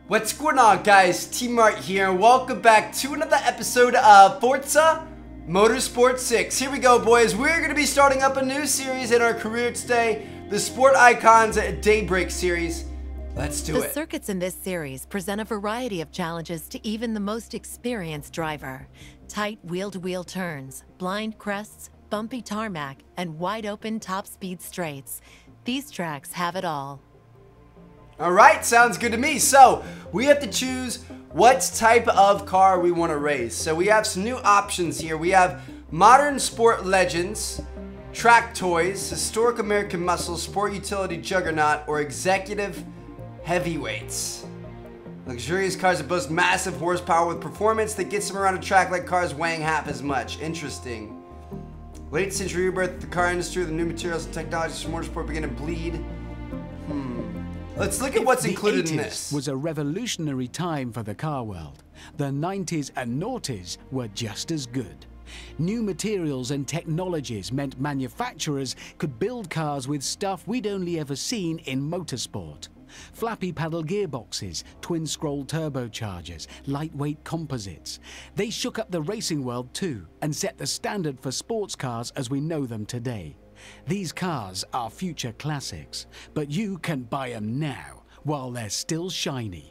What's going on, guys? T-Mart here, and welcome back to another episode of Forza Motorsport 6. Here we go, boys. We're going to be starting up a new series in our career today, the Sport Icons Daybreak series. Let's do it. The circuits in this series present a variety of challenges to even the most experienced driver. Tight wheel-to-wheel turns, blind crests, bumpy tarmac, and wide-open top-speed straights. These tracks have it all. Alright, sounds good to me. So, we have to choose what type of car we want to race. So we have some new options here. We have Modern Sport Legends, Track Toys, Historic American Muscle, Sport Utility Juggernaut, or Executive Heavyweights. Luxurious cars that boast massive horsepower with performance that gets them around a track like cars weighing half as much. Interesting. Late century rebirth of the car industry, the new materials and technologies for motorsport begin to bleed. Let's look at what's included in this. The 80s was a revolutionary time for the car world. The 90s and noughties were just as good. New materials and technologies meant manufacturers could build cars with stuff we'd only ever seen in motorsport. Flappy paddle gearboxes, twin-scroll turbochargers, lightweight composites. They shook up the racing world too and set the standard for sports cars as we know them today. These cars are future classics, but you can buy them now while they're still shiny.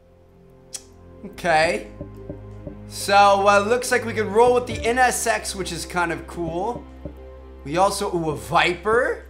Okay. So, looks like we can roll with the NSX, which is kind of cool. We also, a Viper.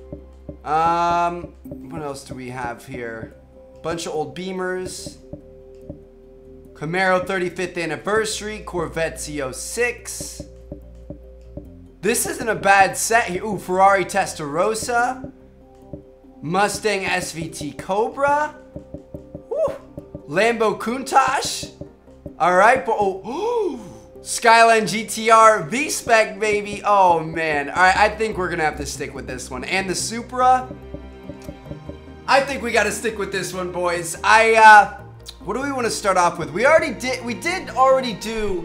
What else do we have here? Bunch of old Beamers. Camaro 35th anniversary, Corvette Z06. This isn't a bad set here. Ooh, Ferrari Testarossa. Mustang SVT Cobra. Woo. Lambo Countach. Alright, but Skyline GTR V-Spec, baby. Oh, man. Alright, I think we're gonna have to stick with this one. And the Supra. I think we gotta stick with this one, boys. What do we want to start off with? We did already do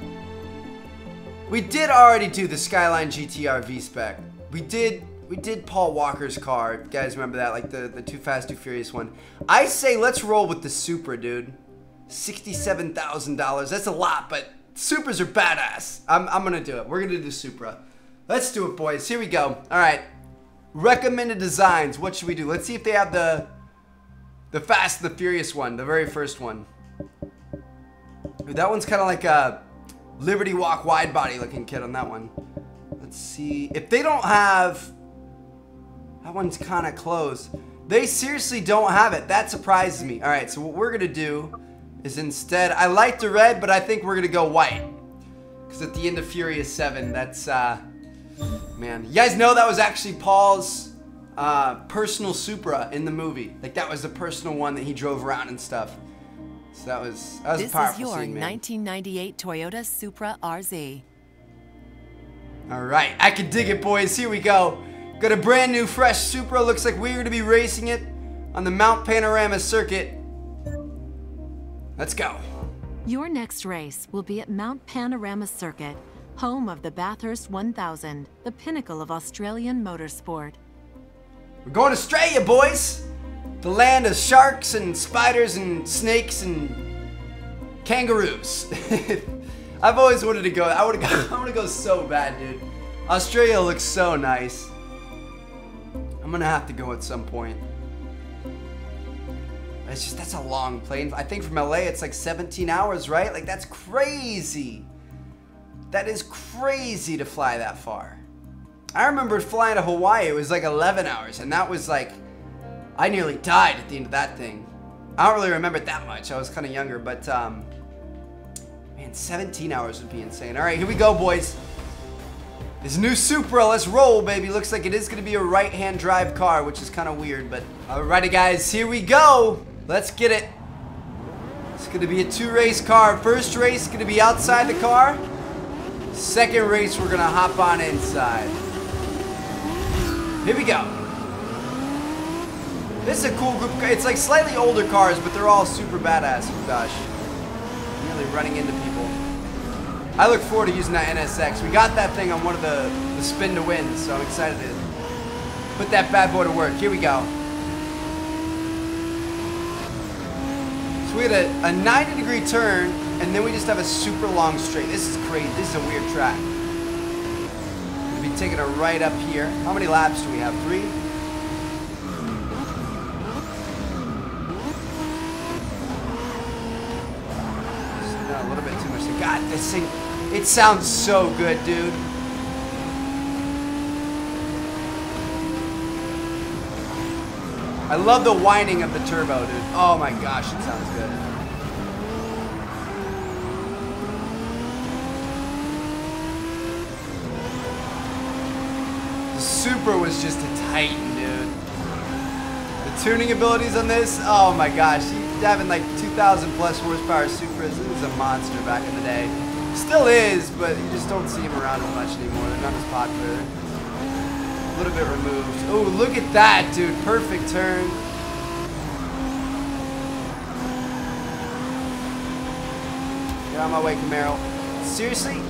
the Skyline GTR V-Spec. We did Paul Walker's car. If you guys remember that, like the Too Fast, Too Furious one. I say let's roll with the Supra, dude. $67,000. That's a lot, but Supras are badass. I'm gonna do it. We're gonna do the Supra. Let's do it, boys. Here we go. All right. Recommended designs. What should we do? Let's see if they have the Fast and the Furious one, the very first one. Ooh, that one's kind of like a Liberty Walk wide body looking kit on that one. Let's see if they don't have. That one's kind of close. They seriously don't have it. That surprises me. All right, so what we're gonna do is instead, I like the red, but I think we're gonna go white because at the end of Furious 7, that's man. You guys know that was actually Paul's personal Supra in the movie. Like that was the personal one that he drove around and stuff. So that was a powerful scene, man. This is your 1998 Toyota Supra RZ. All right, I can dig it, boys. Here we go. Got a brand new, fresh Supra. Looks like we're going to be racing it on the Mount Panorama circuit. Let's go. Your next race will be at Mount Panorama Circuit, home of the Bathurst 1000, the pinnacle of Australian motorsport. We're going to Australia, boys. The land of sharks and spiders and snakes and kangaroos. I've always wanted to go. I want to go so bad, dude. Australia looks so nice. I'm gonna have to go at some point. It's just, that's a long plane. I think from LA it's like 17 hours, right? Like that's crazy. That is crazy to fly that far. I remember flying to Hawaii. It was like 11 hours, and that was like, I nearly died at the end of that thing. I don't really remember it that much. I was kind of younger, but man, 17 hours would be insane. All right, here we go, boys. This new Supra, let's roll, baby. Looks like it is going to be a right-hand drive car, which is kind of weird, but alrighty, guys, here we go. Let's get it. It's going to be a two-race car. First race is going to be outside the car. Second race, we're going to hop on inside. Here we go. This is a cool group. It's like slightly older cars, but they're all super badass. Oh gosh. Really running into people. I look forward to using that NSX. We got that thing on one of the spin to win, so I'm excited to put that bad boy to work. Here we go. So we had a 90-degree turn, and then we just have a super long straight. This is crazy. This is a weird track. We'll be taking a right up here. How many laps do we have? 3? A little bit too much. God, this thing, it sounds so good, dude. I love the whining of the turbo, dude. Oh my gosh, it sounds good. The Supra was just a titan, dude. The tuning abilities on this, oh my gosh. Having like 2,000 plus horsepower Supras, it was a monster back in the day. Still is, but you just don't see them around as much anymore. They're not as popular. A little bit removed. Oh, look at that, dude. Perfect turn. Get out of my way, Camaro. Seriously?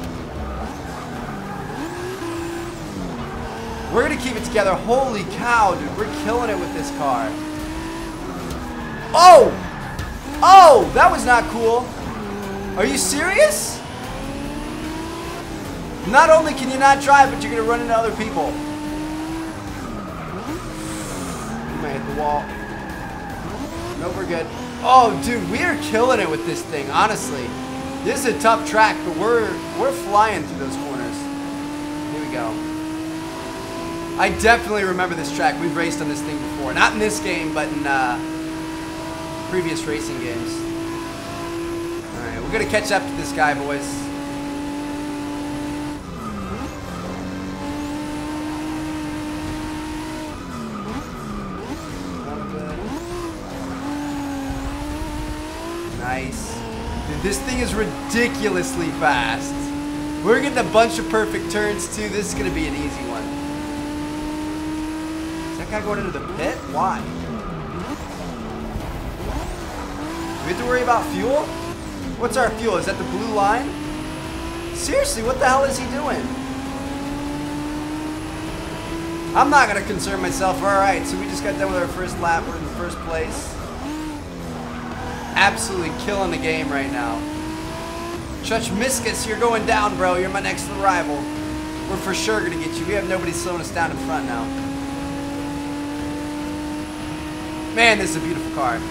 We're going to keep it together. Holy cow, dude. We're killing it with this car. Oh! Oh! That was not cool. Are you serious? Not only can you not drive, but you're going to run into other people. You might hit the wall. Nope, we're good. Oh, dude, we are killing it with this thing, honestly. This is a tough track, but we're flying through those corners. Here we go. I definitely remember this track. We've raced on this thing before. Not in this game, but in previous racing games. Alright, we're going to catch up to this guy, boys. Nice. Dude, this thing is ridiculously fast. We're getting a bunch of perfect turns, too. This is going to be an easy one. Is that guy going into the pit? Why? Do we have to worry about fuel? What's our fuel? Is that the blue line? Seriously, what the hell is he doing? I'm not going to concern myself. Alright, so we just got done with our first lap. We're in the first place. Absolutely killing the game right now. Chuchmiskus, you're going down, bro. You're my next rival. We're for sure going to get you. We have nobody slowing us down in front now. Man, this is a beautiful car.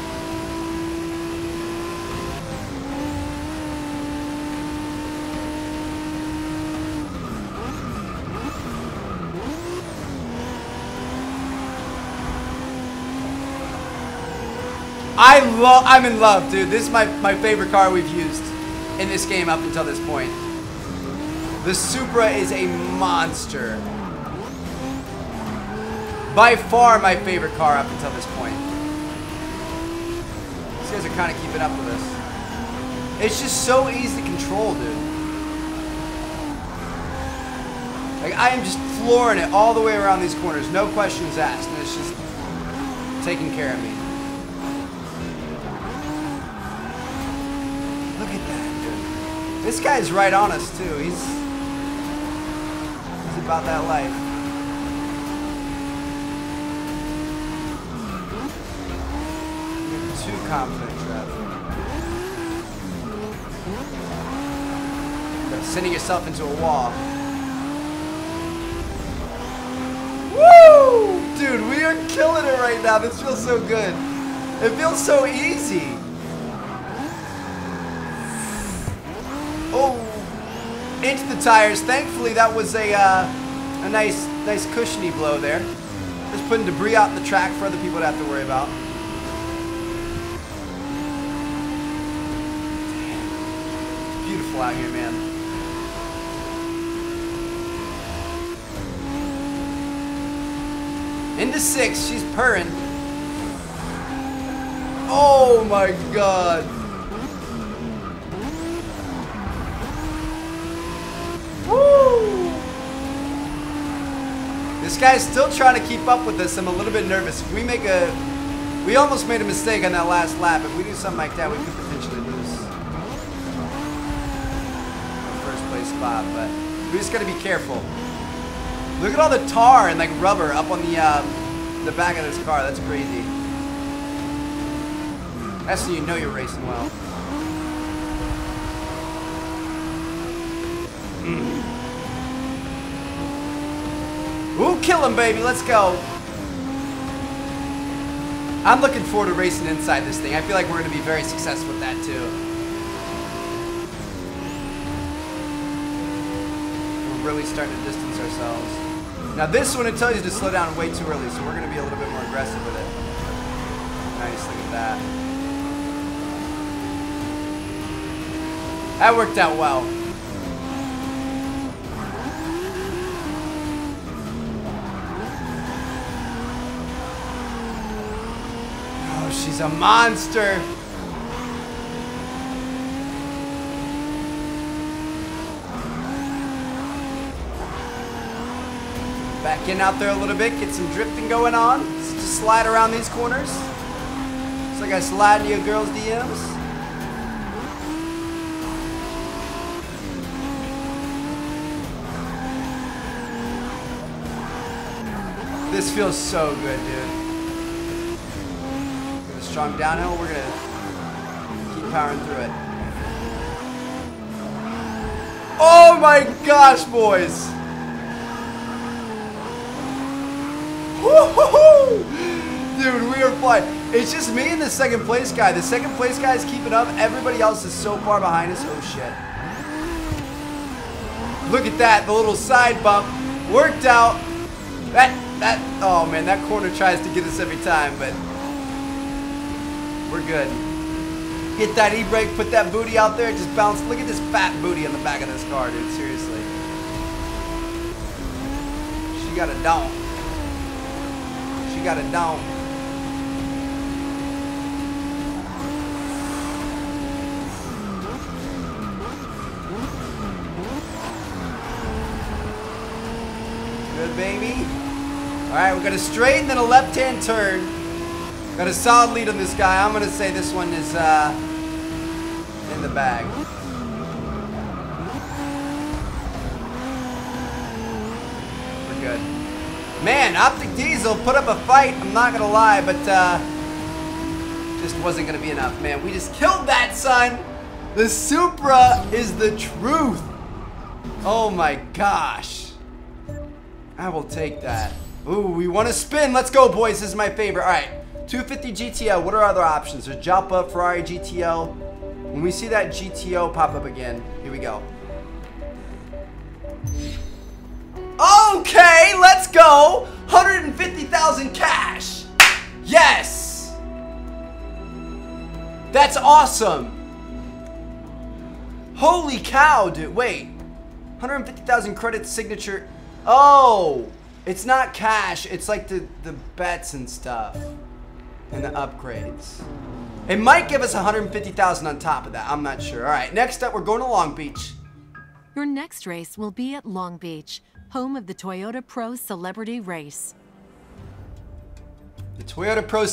I'm in love, dude. This is my favorite car we've used in this game up until this point. The Supra is a monster. By far my favorite car up until this point. These guys are kind of keeping up with us. It's just so easy to control, dude. Like, I am just flooring it all the way around these corners. No questions asked. And it's just taking care of me. Look at that, dude. This guy's right on us, too. He's about that life. You're too confident, Trev. You're sending yourself into a wall. Woo! Dude, we are killing it right now. This feels so good. It feels so easy. Oh, into the tires. Thankfully, that was a nice cushiony blow there. Just putting debris out in the track for other people to have to worry about. It's beautiful out here, man. Into 6, she's purring. Oh my god. Woo! This guy's still trying to keep up with us. I'm a little bit nervous. If we almost made a mistake on that last lap. If we do something like that, we could potentially lose the first place spot. But we just gotta be careful. Look at all the tar and like rubber up on the back of this car. That's crazy. That's when you know you're racing well. Ooh, kill him, baby. Let's go. I'm looking forward to racing inside this thing. I feel like we're going to be very successful with that, too. We're really starting to distance ourselves. Now, this one, it tells you to slow down way too early, so we're going to be a little bit more aggressive with it. Nice, look at that. That worked out well. Oh, she's a monster. Back in out there a little bit, get some drifting going on. Just slide around these corners. It's like I slide into your girl's DMs. This feels so good, dude. With a strong downhill, we're gonna keep powering through it. Oh my gosh, boys! Woo-hoo-hoo! Dude, we are flying. It's just me and the second place guy. The second place guy is keeping up. Everybody else is so far behind us. Oh shit. Look at that, the little side bump. Worked out. Oh man, that corner tries to get us every time, but we're good. Hit that e-brake, put that booty out there, just bounce. Look at this fat booty on the back of this car, dude, seriously. She got a dome. She got a dome. Good, baby. All right, we got a straight and then a left-hand turn. Got a solid lead on this guy. I'm gonna say this one is in the bag. We're good. Man, Optic Diesel put up a fight. I'm not gonna lie, but just wasn't gonna be enough. Man, we just killed that, son. The Supra is the truth. Oh my gosh. I will take that. Ooh, we want to spin. Let's go, boys. This is my favorite. All right, 250 GTO. What are other options? There's Jalpa, Ferrari GTO. When we see that GTO pop up again, here we go. Okay, let's go. 150,000 cash. Yes. That's awesome. Holy cow, dude. Wait. 150,000 credits signature. Oh. It's not cash, it's like the bets and stuff. And the upgrades. It might give us 150,000 on top of that, I'm not sure. All right, next up, we're going to Long Beach. Your next race will be at Long Beach, home of the Toyota Pro Celebrity Race. The Toyota Pro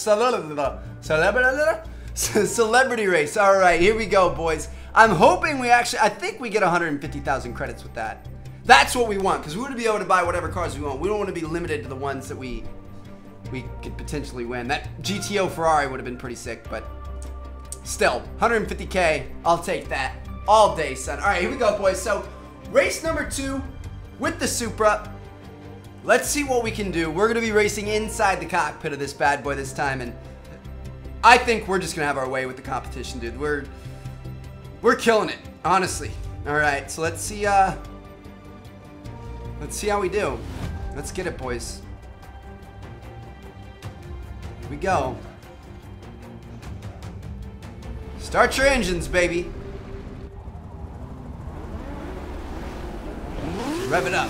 Celebrity Race. All right, here we go, boys. I'm hoping I think we get 150,000 credits with that. That's what we want, because we want to be able to buy whatever cars we want. We don't want to be limited to the ones that we could potentially win. That GTO Ferrari would have been pretty sick, but still, 150K, I'll take that all day, son. All right, here we go, boys. So, race number 2 with the Supra. Let's see what we can do. We're going to be racing inside the cockpit of this bad boy this time, and I think we're just going to have our way with the competition, dude. We're killing it, honestly. All right, so let's see how we do. Let's get it, boys. Here we go. Start your engines, baby. Rev it up.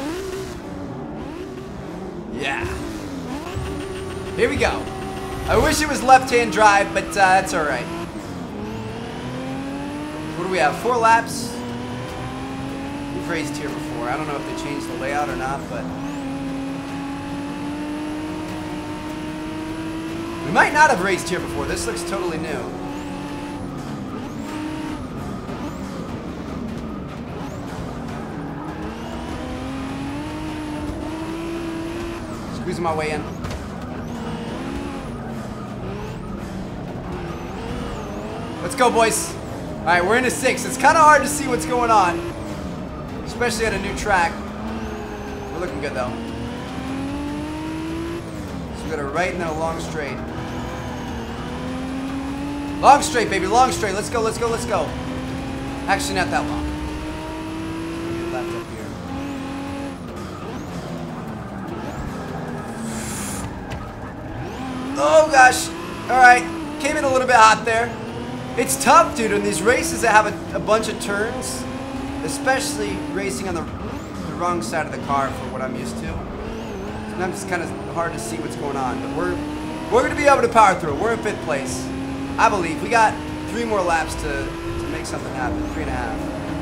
Yeah. Here we go. I wish it was left-hand drive, but that's all right. What do we have? 4 laps? We've raced here before. I don't know if they changed the layout or not, but we might not have raced here before. This looks totally new. Squeezing my way in. Let's go, boys. All right, we're into 6. It's kind of hard to see what's going on, especially at a new track. We're looking good, though. So we got a right and then a long straight. Long straight, baby, long straight. Let's go, let's go, let's go. Actually, not that long. Get left up here. Oh, gosh. All right. Came in a little bit hot there. It's tough, dude, in these races that have a bunch of turns, especially racing on the wrong side of the car for what I'm used to. Sometimes it's kind of hard to see what's going on, but we're going to be able to power through. We're in 5th place. I believe. We got 3 more laps to make something happen. 3.5.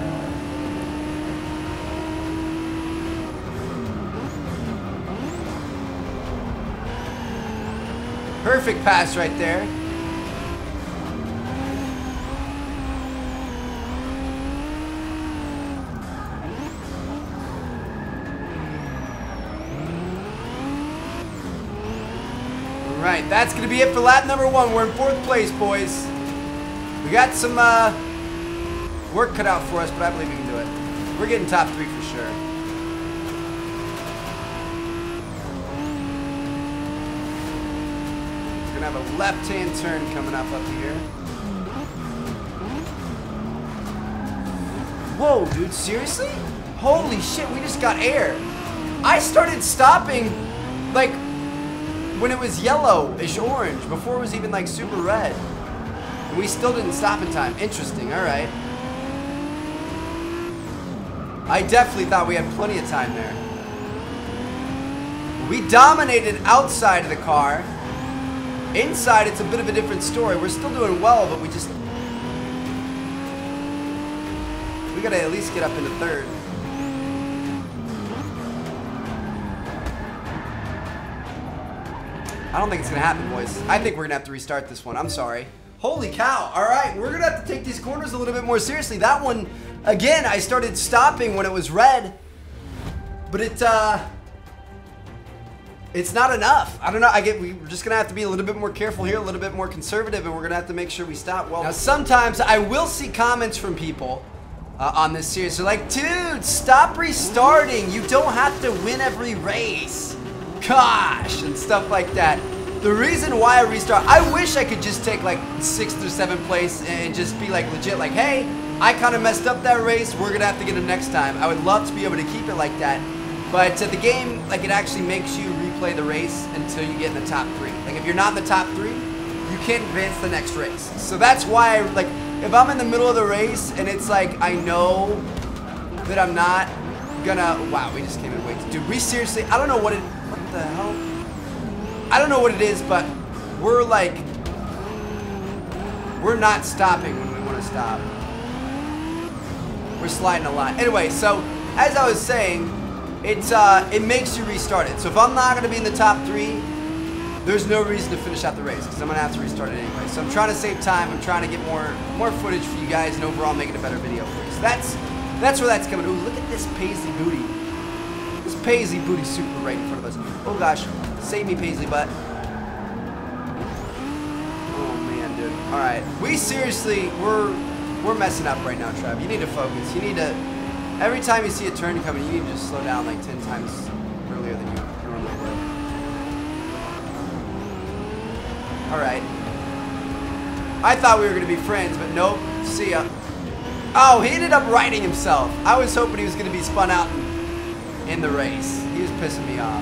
Perfect pass right there. Right, that's going to be it for lap number 1. We're in 4th place, boys. We got some work cut out for us, but I believe we can do it. We're getting top 3 for sure. We're going to have a left-hand turn coming up here. Whoa, dude, seriously? Holy shit, we just got air. I started stopping, like, when it was yellowish orange, before it was even like super red. And we still didn't stop in time. Interesting, alright. I definitely thought we had plenty of time there. We dominated outside of the car. Inside, it's a bit of a different story. We're still doing well, but we gotta at least get up into 3rd. I don't think it's gonna happen, boys. I think we're gonna have to restart this one. I'm sorry. Holy cow. All right, we're gonna have to take these corners a little bit more seriously. That one, again, I started stopping when it was red, but it's not enough. I don't know. We're just gonna have to be a little bit more careful here, a little bit more conservative, and we're gonna have to make sure we stop well. Now, sometimes I will see comments from people on this series. They're like, dude, stop restarting. You don't have to win every race. Gosh, and stuff like that. The reason why I restart, I wish I could just take like 6th or 7th place and just be like legit like, hey, I kind of messed up that race. We're gonna have to get it next time. I would love to be able to keep it like that. But the game, like, it actually makes you replay the race until you get in the top 3. Like, if you're not in the top 3, you can't advance the next race. So that's why I, like, if I'm in the middle of the race and it's like, I know that I'm not gonna, wow, we just came in way too, dude, we seriously, I don't know what the hell? I don't know what it is, but we're like, we're not stopping when we want to stop. We're sliding a line. Anyway, so as I was saying, it makes you restart it. So if I'm not going to be in the top 3, there's no reason to finish out the race because I'm going to have to restart it anyway. So I'm trying to save time. I'm trying to get more footage for you guys and overall make it a better video for you. So that's where that's coming. Ooh, look at this Paisley booty. This Paisley booty super right in front of us. Oh gosh, save me, Paisley butt. Oh man, dude. All right, we seriously, we're messing up right now, Trev. You need to focus. You need to. Every time you see a turn coming, you need to just slow down like 10 times earlier than you normally would. All right. I thought we were gonna be friends, but nope. See ya. Oh, he ended up riding himself. I was hoping he was gonna be spun out in the race. He was pissing me off.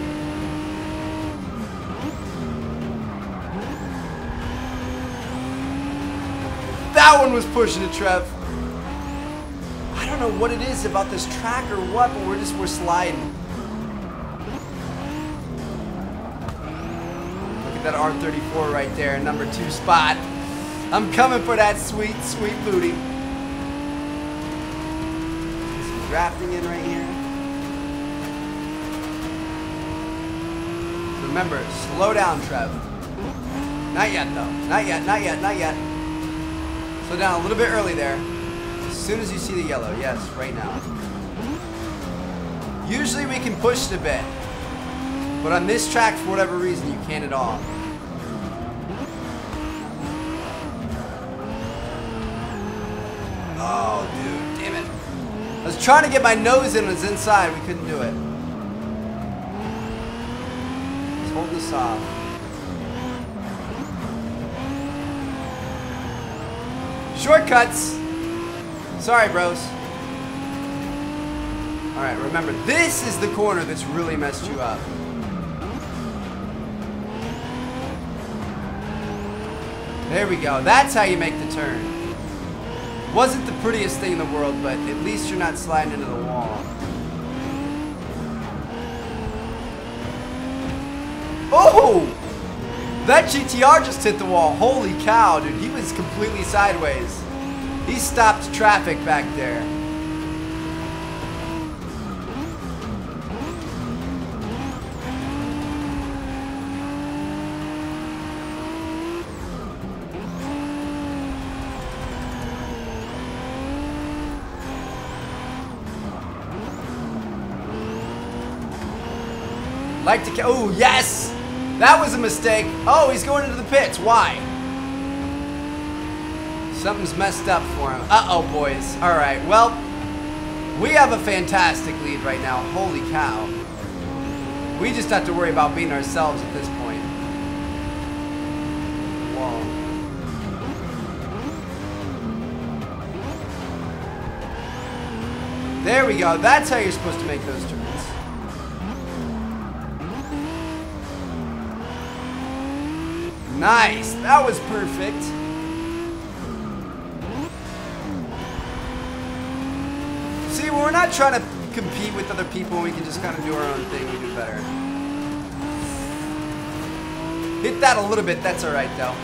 That one was pushing it, Trev. I don't know what it is about this track or what, but we're sliding. Look at that R34 right there, number 2 spot. I'm coming for that sweet, sweet booty. Some drafting in right here. Remember, slow down, Trev. Not yet, though. Not yet, not yet, not yet. Slow down a little bit early there. As soon as you see the yellow. Yes, right now. Usually we can push it a bit. But on this track, for whatever reason, you can't at all. was trying to get my nose in, it was inside. We couldn't do it. Let's hold this off. Shortcuts. Sorry, bros. Alright, remember, this is the corner that's really messed you up. There we go. That's how you make the turn. Wasn't the prettiest thing in the world, but at least you're not sliding into the wall. Oh! That GTR just hit the wall. Holy cow, dude. He was completely sideways. He stopped traffic back there. Like to, oh yes! That was a mistake. Oh, he's going into the pits. Why? Something's messed up for him. Uh-oh, boys. All right, well, we have a fantastic lead right now. Holy cow. We just have to worry about being ourselves at this point. Whoa. There we go. That's how you're supposed to make those turns. Nice. That was perfect. See, when we're not trying to compete with other people, we can just kind of do our own thing. We do better. Hit that a little bit. That's all right, though.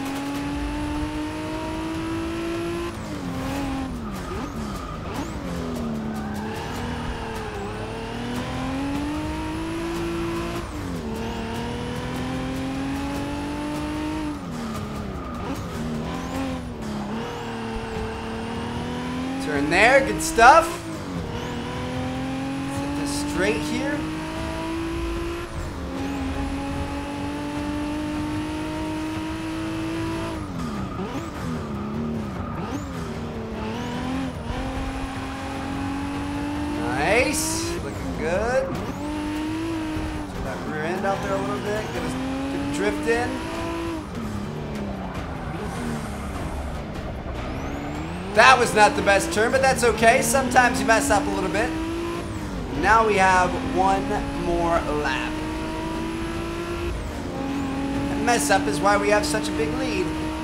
Turn there, good stuff. Set this straight here. Nice, looking good. Put that rear end out there a little bit. Get a drift in. That was not the best turn, but that's okay. Sometimes you mess up a little bit. Now we have one more lap. That mess up is why we have such a big lead.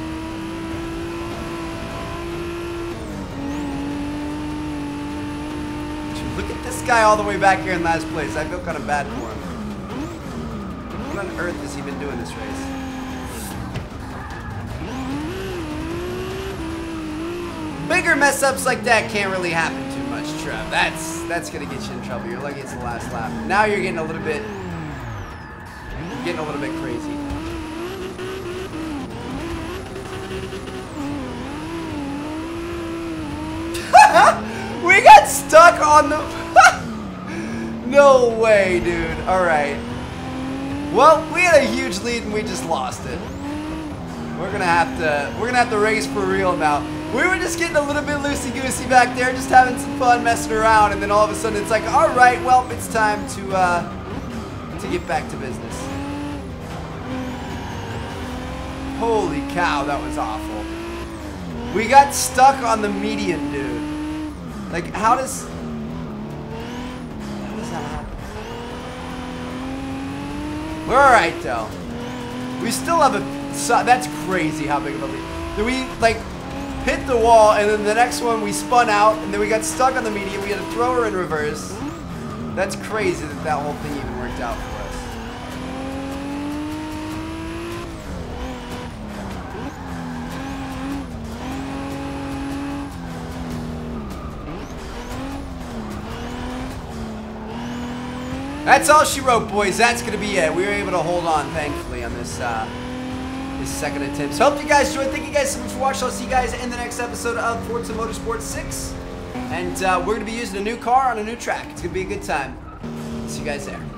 Look at this guy all the way back here in last place. I feel kind of bad for him. What on earth has he been doing this race? Bigger mess ups like that can't really happen too much, Trev. That's gonna get you in trouble. You're lucky it's the last lap. Now you're getting a little bit crazy. We got stuck on the no way, dude. Alright. Well, we had a huge lead and we just lost it. We're gonna have to race for real now. We were just getting a little bit loosey-goosey back there, just having some fun messing around, and then all of a sudden it's like, all right, well, it's time to get back to business. Holy cow, that was awful. We got stuck on the median, dude. Like, how does that happen? We're all right, though. We still have a, that's crazy how big of a lead. Did we, like, hit the wall, and then the next one we spun out, and then we got stuck on the median. We had to throw her in reverse. That's crazy that that whole thing even worked out for us. That's all she wrote, boys. That's going to be it. We were able to hold on, thankfully, on this this second attempt. So hope you guys enjoyed. Thank you guys so much for watching. I'll see you guys in the next episode of Forza Motorsport 6. And we're going to be using a new car on a new track. It's going to be a good time. See you guys there.